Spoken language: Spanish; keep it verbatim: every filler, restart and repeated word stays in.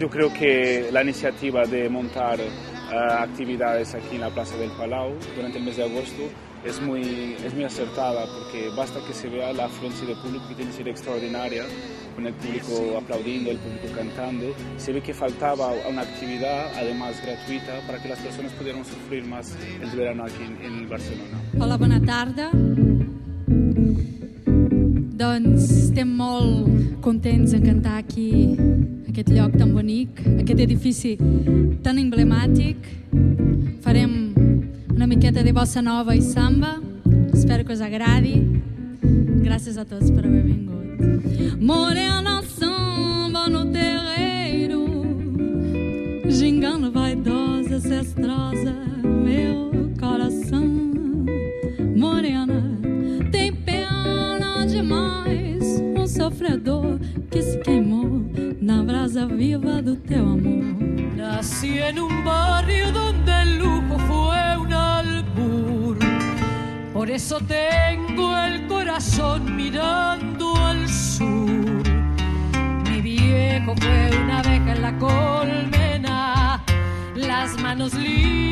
yo creo que la iniciativa de montar uh, actividades aquí en la Plaza del Palau durante el mes de agosto es muy, es muy acertada, porque basta que se vea la afluencia de público, que tiene que ser extraordinaria, con el público aplaudiendo, el público cantando. Se ve que faltaba una actividad, además gratuita, para que las personas pudieran sufrir más el verano aquí en, en Barcelona. Hola, bona tarda. Doncs estem molt contents de cantar aquí, aquest lloc tan bonic, aquest edifici tan emblemàtic. Farem una miqueta de bossa nova i samba. Espero que us agradi. Gràcies a tots per haver vingut. Morena samba no terreiro, gingando vaidosa, cestrosa, meu coração. Morena, tem pena demais, um sofredor que se queimou na brasa viva do teu amor. Nací en un barrio donde el lujo fue un albur, por eso tengo el corazón mirando al sur. Mi viejo fue una abeja en la colmena, las manos libres